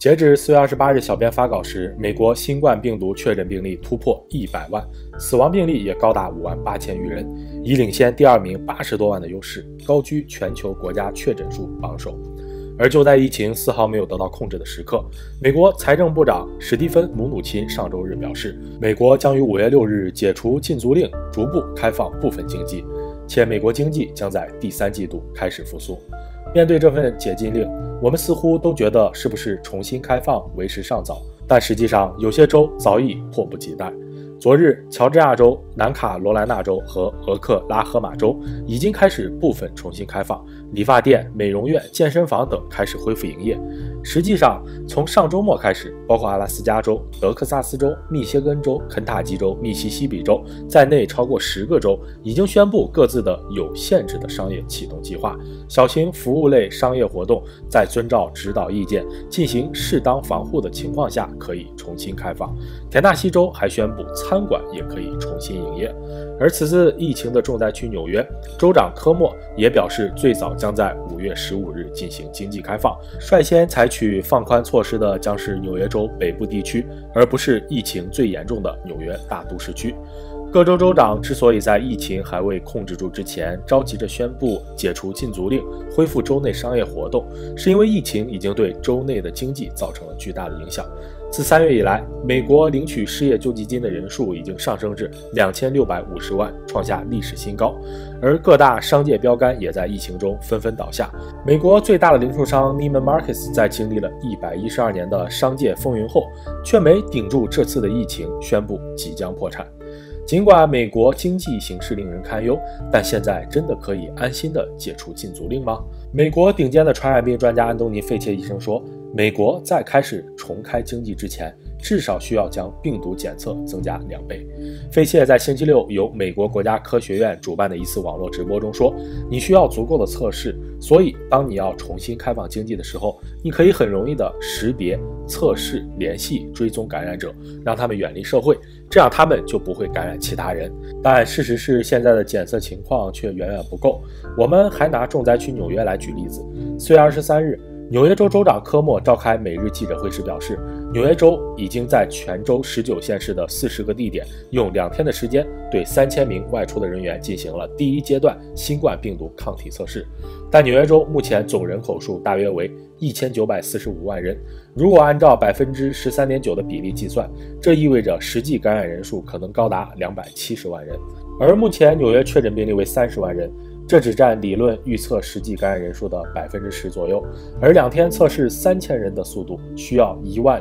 截至4月28日，小编发稿时，美国新冠病毒确诊病例突破100万，死亡病例也高达58000余人，已领先第二名80多万的优势，高居全球国家确诊数榜首。而就在疫情丝毫没有得到控制的时刻，美国财政部长史蒂芬·姆努钦上周日表示，美国将于5月6日解除禁足令，逐步开放部分经济，且美国经济将在第3季度开始复苏。面对这份解禁令，我们似乎都觉得是不是重新开放为时尚早，但实际上有些州早已迫不及待。昨日，乔治亚州、南卡罗来纳州和俄克拉荷马州已经开始部分重新开放，理发店、美容院、健身房等开始恢复营业。实际上，从上周末开始，包括阿拉斯加州、德克萨斯州、密歇根州、肯塔基州、密西西比州在内超过10个州已经宣布各自的有限制的商业启动计划，小型服务类商业活动在遵照指导意见进行适当防护的情况下可以重新开放。田纳西州还宣布餐馆也可以重新营业。而此次疫情的重灾区纽约，州长科莫也表示，最早将在5月15日进行经济开放，率先采取放宽措施的将是纽约州北部地区，而不是疫情最严重的纽约大都市区。各州州长之所以在疫情还未控制住之前着急着宣布解除禁足令，恢复州内商业活动，是因为疫情已经对州内的经济造成了巨大的影响。自3月以来，美国领取失业救济金的人数已经上升至2650万，创下历史新高。而各大商界标杆也在疫情中纷纷倒下。美国最大的零售商 Neiman Marcus 在经历了112年的商界风云后，却没顶住这次的疫情，宣布即将破产。尽管美国经济形势令人堪忧，但现在真的可以安心地解除禁足令吗？美国顶尖的传染病专家安东尼·费切医生说，美国在开始重开经济之前，至少需要将病毒检测增加2倍。费切在星期六由美国国家科学院主办的一次网络直播中说，你需要足够的测试，所以当你要重新开放经济的时候，你可以很容易地识别、测试、联系、追踪感染者，让他们远离社会，这样他们就不会感染其他人。但事实是，现在的检测情况却远远不够。我们还拿重灾区纽约来举例子。4月23日，纽约州州长科莫召开每日记者会时表示，纽约州已经在全州19县市的40个地点用2天的时间对3000名外出的人员进行了第1阶段新冠病毒抗体测试。但纽约州目前总人口数大约为1945万人，如果按照13.9%的比例计算，这意味着实际感染人数可能高达270万人。而目前纽约确诊病例为30万人，这只占理论预测实际感染人数的10%左右，而2天测试3000人的速度需要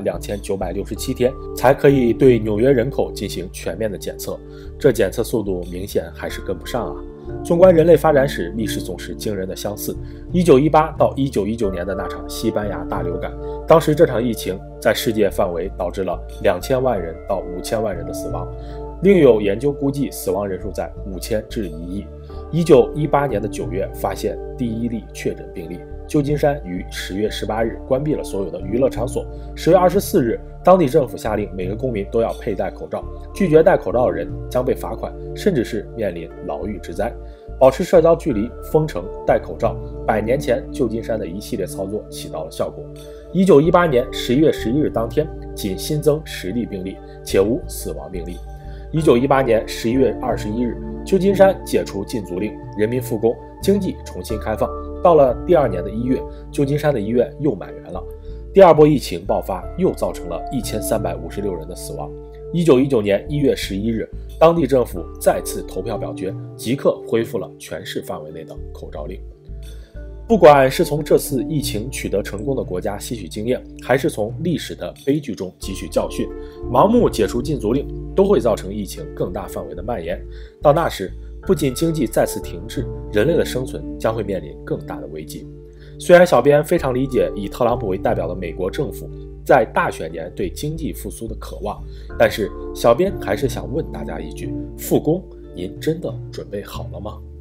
12967天才可以对纽约人口进行全面的检测，这检测速度明显还是跟不上啊。纵观人类发展史，历史总是惊人的相似。1918到1919年的那场西班牙大流感，当时这场疫情在世界范围导致了2000万人到5000万人的死亡，另有研究估计死亡人数在5000至1亿。1918年的9月发现第1例确诊病例，旧金山于10月18日关闭了所有的娱乐场所。10月24日，当地政府下令每个公民都要佩戴口罩，拒绝戴口罩的人将被罚款，甚至是面临牢狱之灾。保持社交距离、封城、戴口罩，100年前旧金山的一系列操作起到了效果。1918年11月11日当天，仅新增10例病例，且无死亡病例。1918年11月21日，旧金山解除禁足令，人民复工，经济重新开放。到了第2年的1月，旧金山的医院又满员了。第2波疫情爆发，又造成了1356人的死亡。1919年1月11日，当地政府再次投票表决，即刻恢复了全市范围内的口罩令。不管是从这次疫情取得成功的国家吸取经验，还是从历史的悲剧中汲取教训，盲目解除禁足令都会造成疫情更大范围的蔓延。到那时，不仅经济再次停滞，人类的生存将会面临更大的危机。虽然小编非常理解以特朗普为代表的美国政府在大选年对经济复苏的渴望，但是小编还是想问大家一句：复工，您真的准备好了吗？